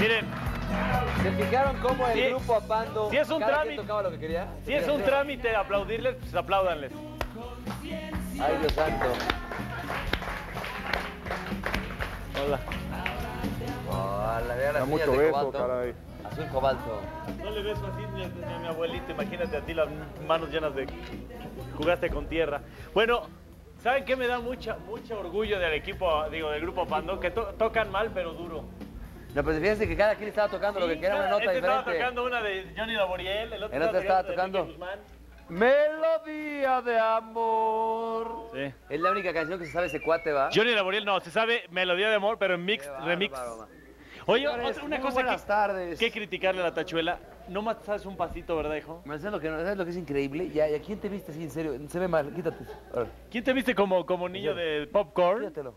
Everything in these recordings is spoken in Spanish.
Miren. ¿Se fijaron cómo el grupo Apando si es un cada trámite, quien tocaba lo que quería? Si es un trámite aplaudirles, pues apláudanles. Ay, Dios santo. Hola. Hola, vean las niñas mucho de beso, cobalto. caray. Azul cobalto. No le beso así ni a mi abuelita, imagínate a ti las manos llenas de... Jugaste con tierra. Bueno, ¿saben qué me da mucho orgullo del equipo, digo, del grupo Pando? Que tocan mal, pero duro. No, pero fíjense que cada quien estaba tocando lo que quería, una nota diferente. Estaba tocando una de Johnny Laboriel, el otro estaba tocando Melodía de Amor. Sí. Es la única canción que se sabe ese cuate, ¿va? Johnny Laboriel no, se sabe Melodía de Amor, pero en remix. Oye, una cosa que criticarle a la Tachuela. No más sabes un pasito, ¿verdad, hijo? ¿Sabes lo que es increíble? ¿Y a quién te viste así, en serio? Se ve mal, quítate. ¿Quién te viste como niño de popcorn? Quítatelo.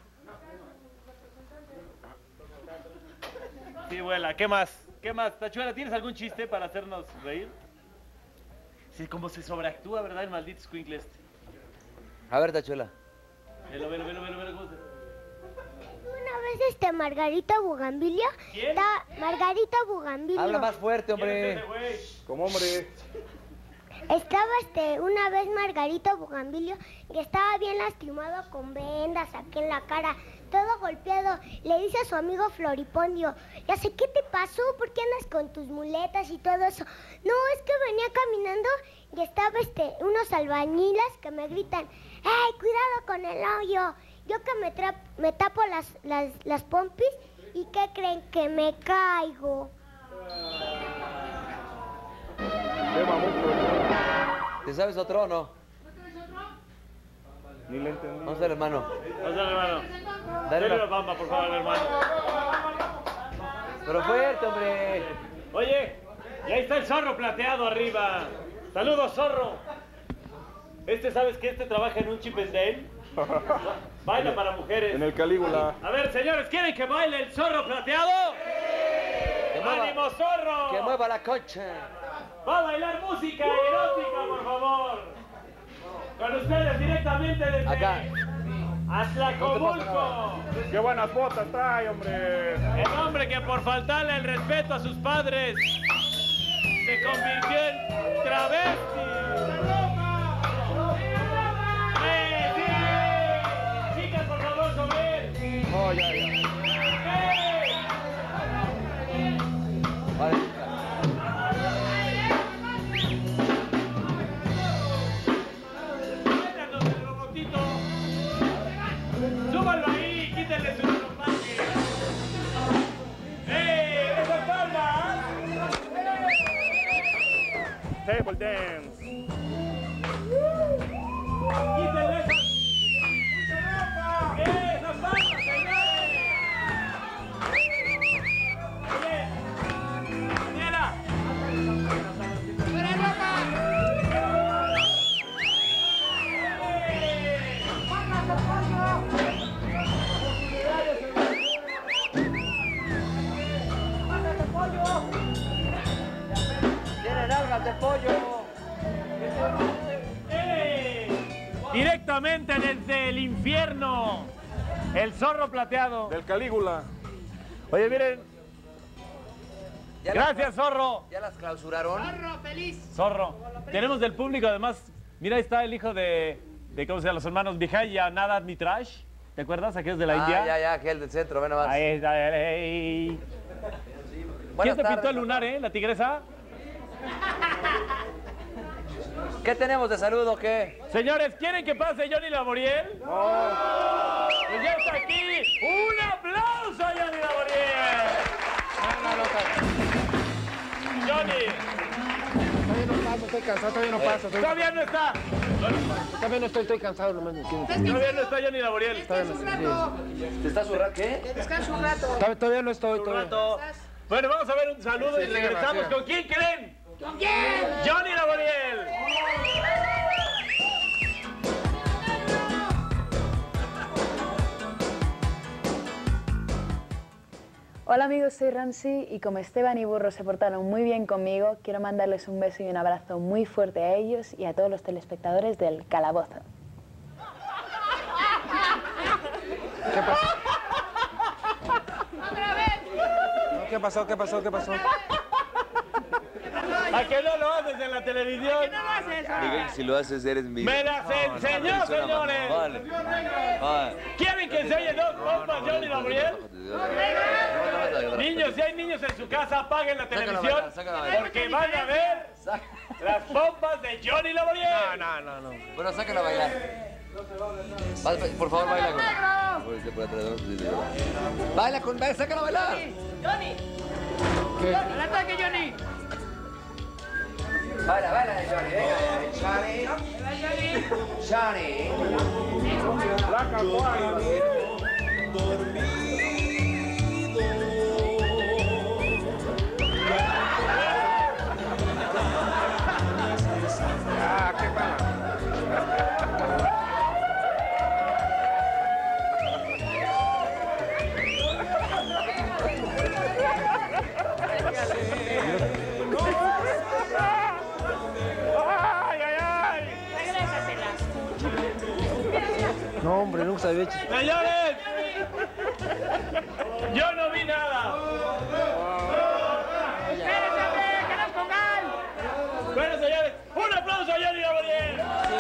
Sí, abuela, ¿qué más? ¿Qué más? Tachuela, ¿tienes algún chiste para hacernos reír? Sí, como se sobreactúa, ¿verdad? El maldito escuincle este. A ver, Tachuela. Velo, ¿cómo se...? Una vez Margarita Bugambilio. ¿Quién? Margarita Bugambilio. Habla más fuerte, hombre. Como hombre. Estaba una vez Margarita Bugambilio que estaba bien lastimado con vendas aquí en la cara, todo golpeado. Le dice a su amigo Floripondio, ya sé, ¿qué te pasó? ¿Por qué andas con tus muletas y todo eso? No, es que venía caminando y estaba unos albañiles que me gritan, ¡hey, cuidado con el hoyo! Yo que me tapo las pompis y ¿qué creen? Que me caigo. ¿Te sabes otro o no? Ni le entendí. Vamos a ver, hermano. Dale la bamba, por favor, hermano. Pero fuerte, hombre. Oye, y ahí está el zorro plateado arriba. Saludos, zorro. ¿Sabes que trabaja en un Chip and Dale? Baila para mujeres. En el Calígula. A ver, señores, ¿quieren que baile el zorro plateado? ¡Ánimo, zorro! ¡Que mueva la concha! ¡Va a bailar música erótica, por favor! Con ustedes directamente desde... Acá. Atlacomulco. ¡Qué buenas botas trae, hombre! El hombre que por faltarle el respeto a sus padres se convirtió en travesti. Chicas, por favor, sobre él. Oh, ya. Vale. Métanos el robotito. Súbanlo ahí, quítenle su ropaje. ¡Esa palma! Table dance. ¡Quítenle esa palma, señores! Oye, Daniela. ¡Tienen algas de pollo! Directamente desde el infierno, el zorro plateado. Del Calígula. Oye, miren. Gracias, zorro. ¿Ya las clausuraron? ¡Zorro, feliz! Zorro. Tenemos del público, además, mira, ahí está el hijo de ¿cómo se llama? Los hermanos Vijay y Anad Mitrash. ¿Te acuerdas? Aquellos de la India. Ya, aquel del centro, ven nomás. Ahí está. ¿Quién te pintó el lunar, la tigresa? ¿Qué tenemos de saludo o qué? Señores, ¿quieren que pase Johnny Laboriel? ¡Oh! Pues ya está aquí. ¡Un aplauso a Johnny Laboriel! Johnny. Todavía no paso, estoy cansado, todavía no paso. Todavía no está. Todavía no estoy cansado nomás. Todavía no está Johnny Laboriel. Todavía no estoy. ¿Te estás zurrando? ¿Qué? Descansa un rato. Todavía no estoy. Un rato. Bueno, vamos a ver un saludo y regresamos. ¿Con quién creen? ¿Con quién? Johnny Laboriel. Hola amigos, soy Ramsey y como Esteban y Burro se portaron muy bien conmigo, quiero mandarles un beso y un abrazo muy fuerte a ellos y a todos los telespectadores del Calabozo. ¿Qué pasa? ¡Otra vez! ¿Qué pasó? ¿Qué pasó? ¿Qué pasó? ¿A que no lo haces en la televisión? Miguel, si lo haces, eres mi... ¡Me las enseñó, señores! Vale. Vale. ¿Quieren que enseñe dos pompas, Johnny Gabriel? Niños, si hay niños en su casa, apaguen la televisión porque van a ver las pompas de Johnny Laboriel. No. Bueno, sácala a bailar. Por favor, baila con... Baila con... Sácala a bailar. ¿Qué? ¡Al ataque, Johnny! Baila, Johnny. Venga, Johnny. La campana. ¿Qué pasa? No, hombre, nunca se había hecho. ¡Señores! ¡Yo no vi nada! ¡Espérense, hombre! ¡Que nos pongan! Bueno, señores, un aplauso a Johnny Laboriel.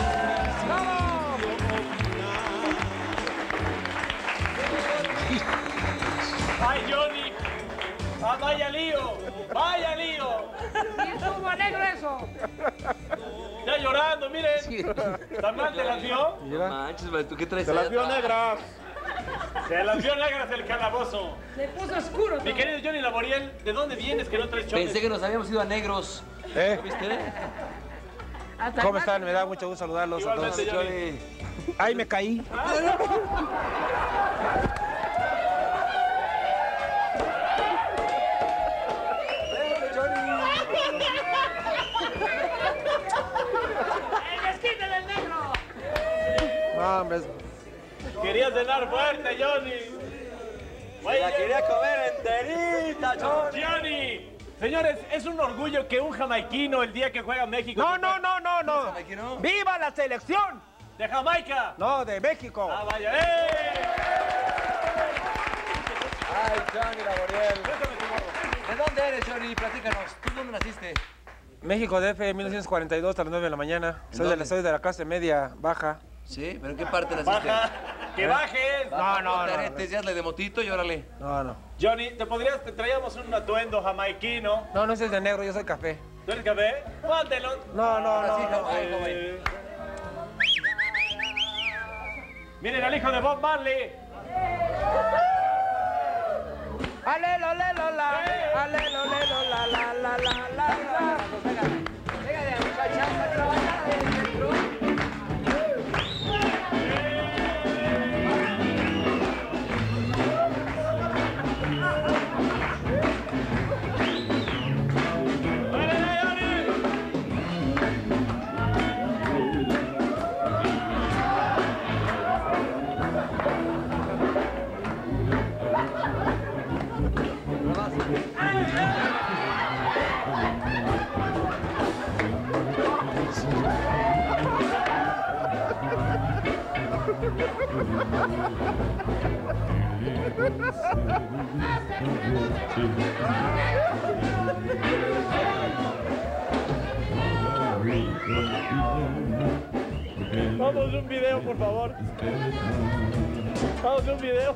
¡Ay, Johnny! ¡Ah, vaya lío! ¡Vaya lío! ¡Y estuvo negro eso! Ya llorando, miren. ¿Tan mal te las vio? No manches, ¿tú qué traes? Se las vio negras. Se las vio negras el calabozo. Se puso oscuro. Mi querido Johnny Laboriel, ¿de dónde vienes que no traes chones? Pensé que nos habíamos ido a negros. ¿Eh? ¿Viste? ¿Cómo están? Me da mucho gusto saludarlos a todos. Igualmente, Johnny. Ay, me caí. ¡El desquite del negro! No, hombre. Quería cenar fuerte, Johnny. La quería comer enterita, Johnny. Señores, es un orgullo que un jamaiquino el día que juega México... No. ¡Viva la selección! ¡De Jamaica! No, de México. ¡Ah, vaya! Ay, Johnny Laboriel. ¿De dónde eres, Johnny? Platícanos. ¿Tú dónde naciste? México DF, 1942 a las 9 de la mañana. Soy de la clase media baja. Sí, ¿pero en qué parte naciste? ¡Baja! ¡Que bajes! No. Aretes, ya hazle de motito y órale. No. Johnny, te traíamos un atuendo jamaiquino. No es de negro, yo soy café. ¿Tú eres café? Póntelo. No. Ay, joven. Miren al hijo de Bob Marley. Alelo, lelo, la. Alelo, lelo, la. Venga de muchachas, la bailar del centro. Vamos un video, por favor. Vamos un video.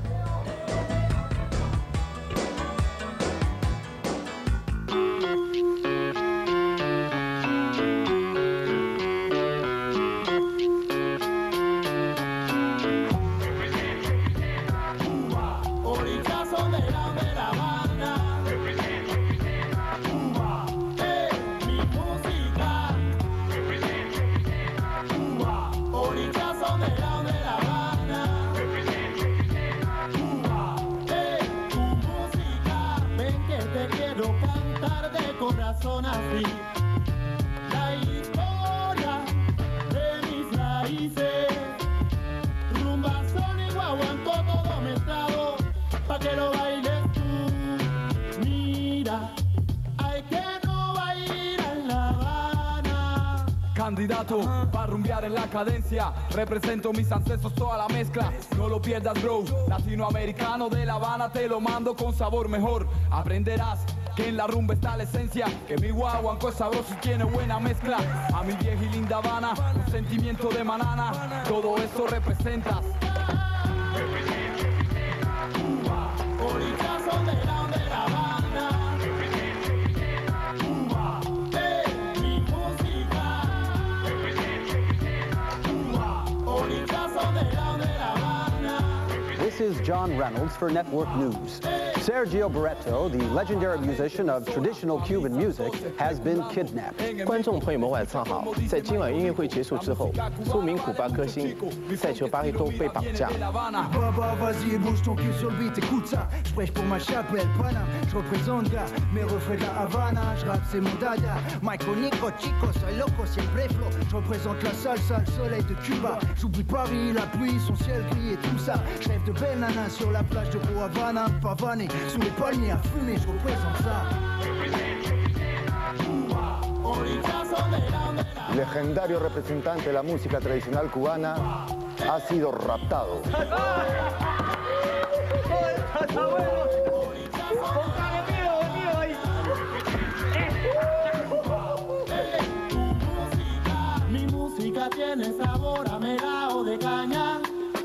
dato, va a rumbear en la cadencia. Represento mis ancestros, toda la mezcla. No lo pierdas, bro. Latinoamericano de La Habana, te lo mando con sabor mejor. Aprenderás que en la rumba está la esencia, que mi guaguanco es sabroso y tiene buena mezcla. A mi vieja y linda Habana, un sentimiento de manana, todo eso representas. Cuba, oricazo de la Habana. Cuba, mi música. Cuba, oricazo de la Habana. This is John Reynolds for Network News. Sergio Barreto, the legendary musician of traditional Cuban music, has been kidnapped. 观众朋友们晚上好，在今晚音乐会结束之后，著名古巴歌星塞丘巴黑多被绑架。 Baba, vas-y, bouge ton cul sur le beat, écoute ça. Je prêche pour ma chapelle, Paname. Je représente gars, mes refrains de la Havana. Je rappe, c'est mon dada. Michael Nico, chico, soy loco, siempre flow. Je représente la salsa, le soleil de Cuba. J'oublie Paris, la pluie, son ciel gris et tout ça. Je rêve de belles nanas sur la plage de Havana, pavané. Sous les palmiers à fumer, je représente ça. Legendario representante de la música tradicional cubana ha sido raptado. Mi música tiene sabor a melao de caña.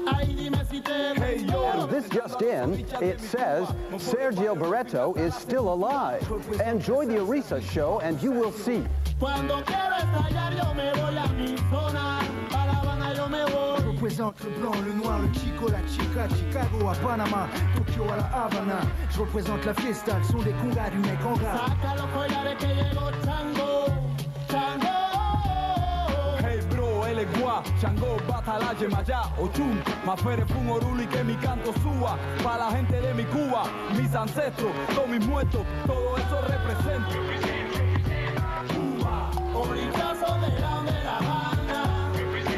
And this just in, it says Sergio Barreto is still alive. Enjoy the Orisa show and you will see. Cuando quiero estallar yo me voy a mi zona, a La Habana yo me voy. Je représente le blanc, le noir, le chico, la chica, Chicago à Panama, Tokyo à la Havana. Je représente la fiesta, le son des congas du mec en gras. Saca los collares que llegó Chango, Chango. Hey bro, él es guá, Chango, Batala, Yemayá, Ochun, Mafere, Fun, Oruli, que mi canto suba. Pa' la gente de mi Cuba, mis ancestros, todos mis muertos, todo eso represento. Cuba, oricazo de la Habana.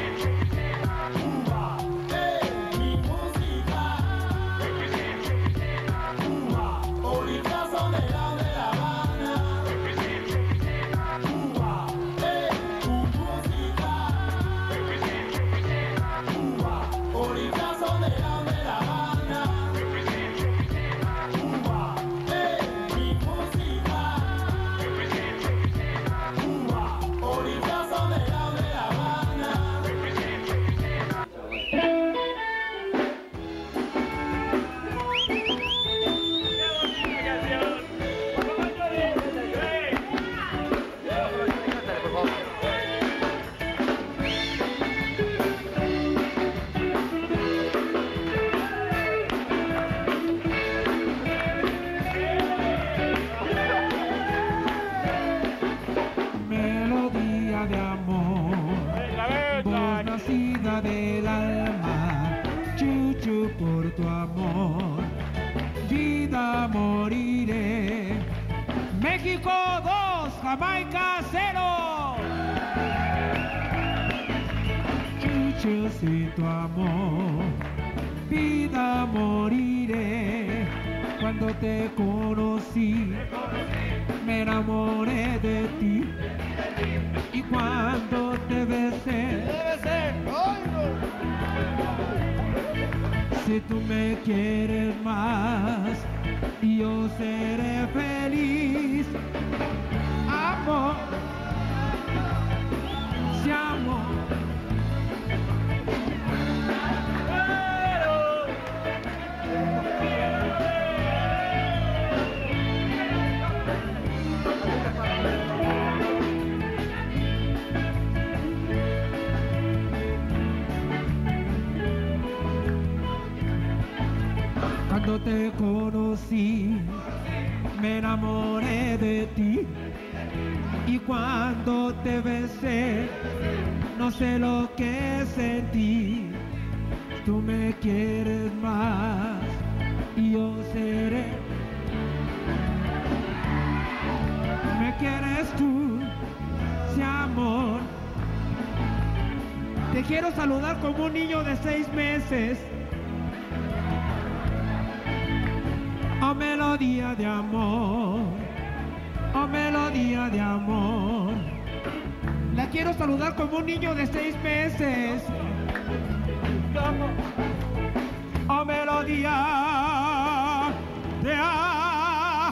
Cuba, mi música. Cuba, oricazo de la Habana. Cuba, tu música. Cuba, oricazo de la Habana. Cuba, mi música. Cuba, oricazo de la Habana. Melodía de amor, voz nacida del alma, chuchu por tu amor, vida moriré. México 2, Jamaica 0. Chuchu sin tu amor, vida moriré. Cuando te conocí, me enamoré de ti. Y cuando te besé, si tú me quieres más, yo seré feliz. Amor, si amor. Cuando te conocí, me enamoré de ti. Y cuando te besé, no sé lo que sentí. Tú me quieres más y yo seré. ¿Me quieres tú, sí, amor? Te quiero saludar como un niño de 6 meses. Oh, melodía de amor, oh, melodía de amor. La quiero saludar como un niño de 6 meses. Oh, melodía de amor.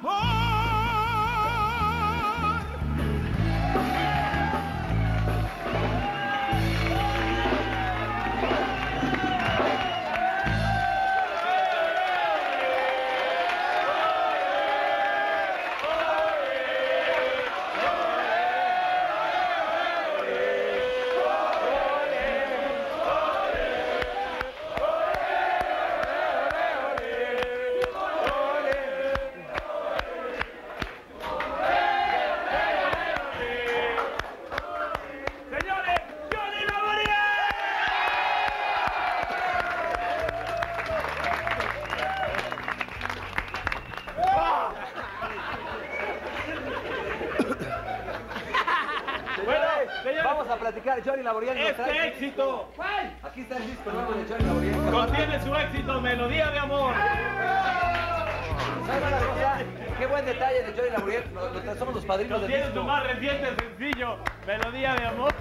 Vamos a platicar, Johnny Laboriel. ¡Este éxito! ¿Cuál? Aquí está el disco nuevo de Johnny Laboriel. Contiene su éxito, Melodía de Amor. ¿Sabes una cosa? Qué buen detalle de Johnny Laboriel. Somos los padrinos del Contiene disco. su más reciente sencillo, Melodía de Amor.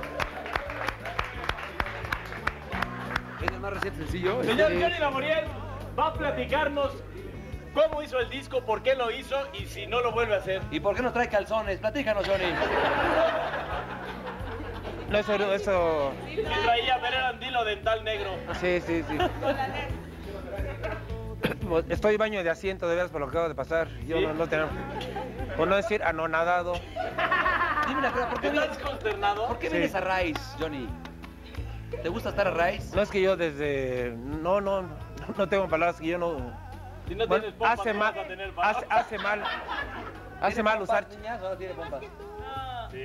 ¿Es el más reciente sencillo? Señor Johnny Laboriel va a platicarnos cómo hizo el disco, por qué lo hizo y si no lo vuelve a hacer. ¿Y por qué nos trae calzones? Platícanos, Johnny. No, eso... Y traía Bererandilo dental negro. Sí. Estoy baño de asiento, de veras, por lo que acaba de pasar. Yo ¿Sí? no tengo... Por no decir anonadado. Dime una cosa, ¿por qué ¿Estás consternado? ¿Por qué vienes a Rice, Johnny? ¿Te gusta estar a Rice? No es que yo desde... No tengo palabras, que yo no... Si no Bueno, tienes pompa, hace no mal, vas a tener palabras. hace mal usar... Niñas, ahora tiene pompas. Sí.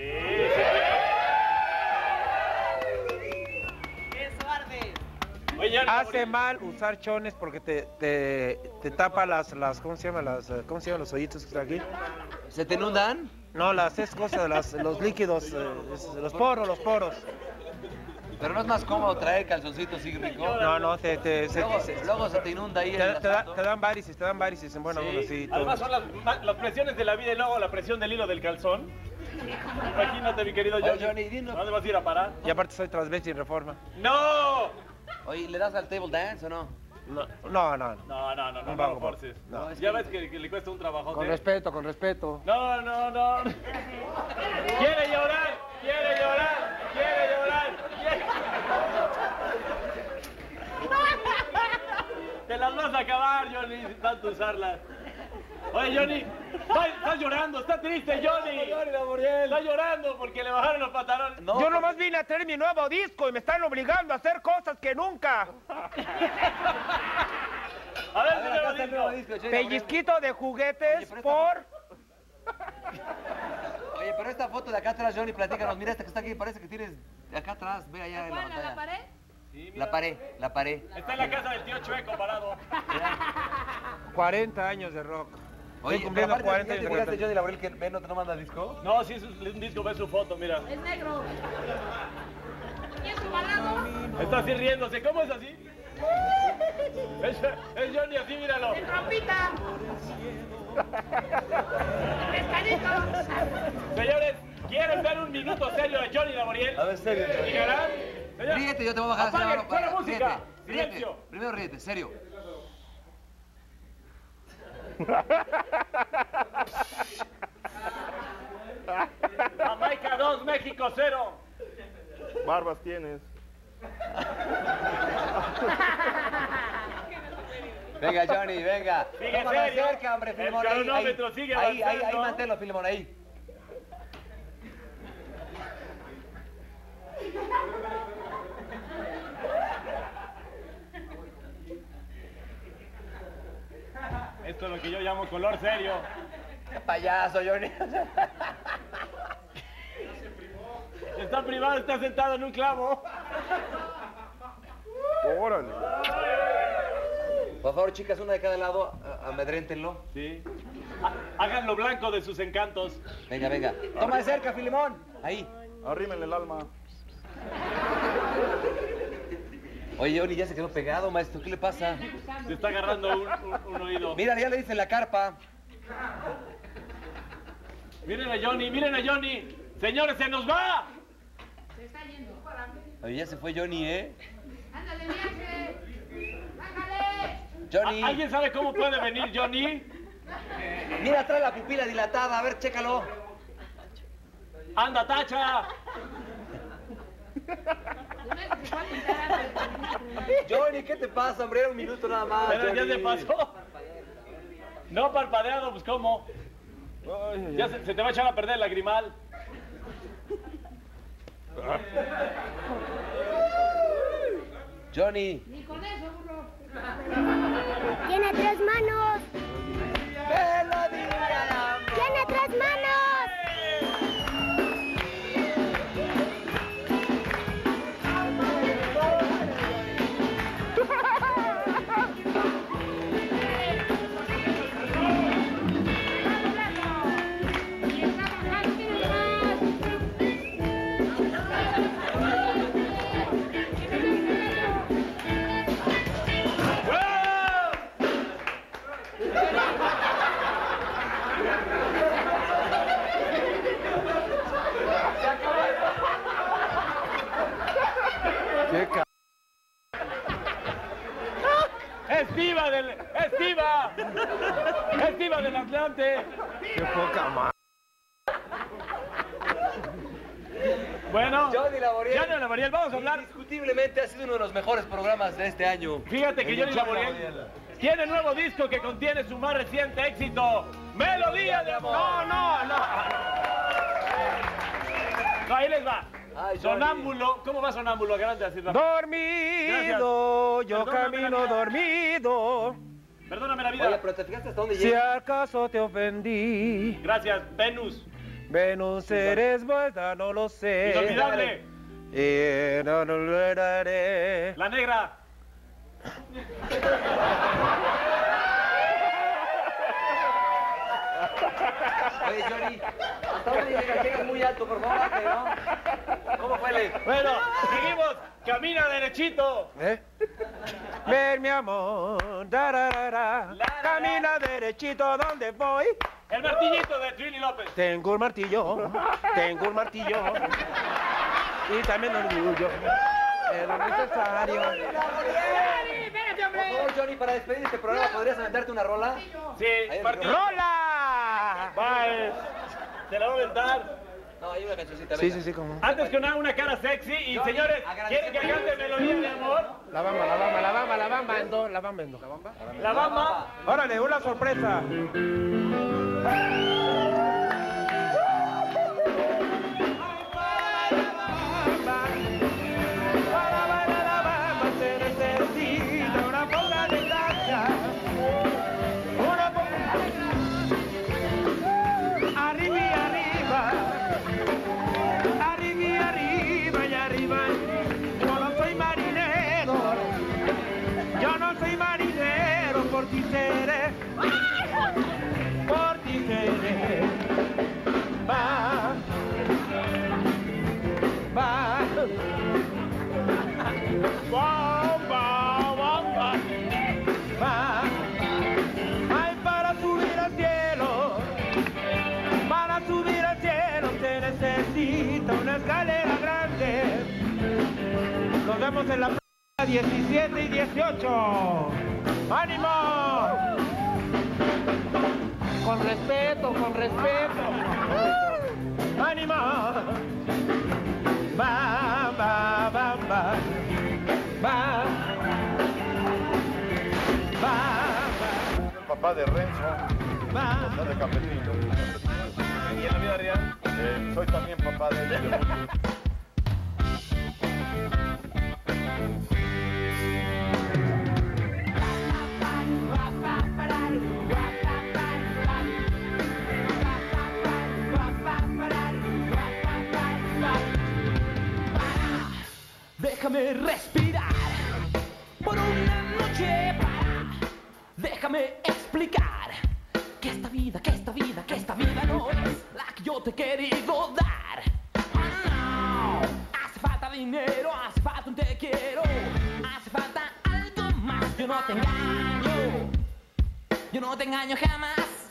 Eso arde. Oye, Hace mal usar chones porque te tapa las ¿cómo se llama? ¿Cómo se llaman los hoyitos que están aquí? ¿Se te inundan? No, es cosa de los líquidos, los poros. Pero no es más cómodo traer calzoncitos así rico. No, luego se te inunda ahí. te dan varices, bueno, Sí. bueno, sí. Además son las presiones de la vida y luego la presión del hilo del calzón. Imagínate, mi querido Oye, Johnny. Johnny, dinos. ¿A dónde vas a ir a parar? Y aparte soy transvesti en Reforma. ¡No! Oye, ¿le das al table dance o no? No. No vamos, forces. no. Ya ves que le cuesta un trabajo. Con respeto. No. Quiere llorar. Te las vas a acabar, Johnny, de tanto usarlas. Oye, Johnny, estás llorando, está triste, Johnny. Está llorando porque le bajaron los pantalones. No, Yo nomás vine a traer mi nuevo disco y me están obligando a hacer cosas que nunca. A ver, acá está el nuevo disco, Johnny Pellizquito de juguetes por... Oye, pero esta foto de acá atrás, Johnny, platícanos. Mira esta que está aquí, parece que tienes de acá atrás. Ve allá en la pantalla. ¿La pared? Sí, mira. La pared. Está en la casa del tío Chueco parado. 40 años de rock. Oye, Estoy cumpliendo pero aparte, 40 ¿ya te años de fijaste, rock. Johnny Laboriel, que Ben no te manda disco? No, sí, es un disco, ve su foto, mira. Es negro. ¿Y es parado? Está así riéndose, ¿cómo es así? Es Johnny así, míralo. ¡En ropita! ¡Pescadito! Señores, ¿quieren ver un minuto serio de Johnny Laboriel? A ver, serio, Johnny. ¿Llegarán? Señor, Ríete, yo te voy a bajar. apaguen, fuera música. Ríete. Silencio. Primero ríete, serio. Jamaica 2, México 0. Barbas tienes. Venga, Johnny, venga. Sigue Toma más serio. cerca, hombre, El Filemón. cronómetro sigue ahí, avanzando. manténlo, Filemón, ahí. Esto es lo que yo llamo color serio. Qué payaso, Johnny. Está privado, está sentado en un clavo. Órale. Por favor, chicas, una de cada lado, amedréntenlo. Sí. Háganlo blanco de sus encantos. Venga, venga. Toma de cerca, Filemón. Ahí. Arrímenle el alma. Oye, Johnny, ya se quedó pegado, maestro. ¿Qué le pasa? Se está agarrando un oído. Mira, ya le dicen la carpa. Miren a Johnny, miren a Johnny. Señores, se nos va. Oye, ya se fue Johnny, ¿eh? Ándale, viaje. Bájale. Johnny. ¿Alguien sabe cómo puede venir Johnny? Mira, trae la pupila dilatada. A ver, chécalo. ¡Anda, tacha! Johnny, ¿qué te pasa, hombre? Era un minuto nada más. Pero ya Johnny. se pasó. No parpadeado, pues ¿cómo? Ya se te va a echar a perder el lagrimal. Johnny. Ni con eso, burro. Tiene 3 manos. Tiene 3 manos. Qué ca... ¡Es diva del... ¡Es diva! ¡Es diva del Atlante! Qué poca madre. Bueno, Johnny Laboriel. Johnny Laboriel, vamos a hablar. Indiscutiblemente ha sido uno de los mejores programas de este año. Fíjate que Johnny Laboriel tiene nuevo disco que contiene su más reciente éxito, Melodía de Amor. No, ahí les va. Ay, Sonámbulo, ¿cómo va Sonámbulo? Grande así. Dormido, yo Perdóname camino la vida. dormido. Perdóname la vida. Oye, pero ¿te fijaste hasta dónde Si llega? acaso te ofendí, Gracias, Venus. Venus eres vuelta, no lo sé. Inolvidable. Y no lo olvidaré. La negra. Oye, Johnny, ¿hasta dónde llega? Llegas muy alto, por favor, bájale, ¿no? ¿Cómo fue? Bueno, seguimos. Camina derechito. Ven, mi amor, dararara. Camina derechito, ¿dónde voy? El martillito de Trini López. Tengo un martillo, y también orgullo, es lo necesario. Espérate, hombre. Por favor, Johnny, para despedir este programa, ¿podrías aventarte una rola? Sí, Ahí es, martillo. ¡Rola! Va, te la voy a aventar. No, hay una cancioncita. Sí, venga. sí, como. Antes que nada, una cara sexy. Y Johnny, señores, agradecemos ¿quieren que cante Melodía de Amor? La bamba, endo. La bamba. Órale, una sorpresa. Por ti seré, va, ay, para subir al cielo se necesita una escalera grande. Nos vemos en la 17 y 18. ¡Ánimo! Con respeto. ¡Ánimo! Va. El papá de Renzo, papá de Capetillo. ¿Y en la vida real? Soy también papá de él. Déjame respirar por una noche para. Déjame explicar que esta vida no es la que yo te he querido dar. Oh, no. Hace falta dinero, hace falta un te quiero, hace falta algo más. Yo no te engaño jamás.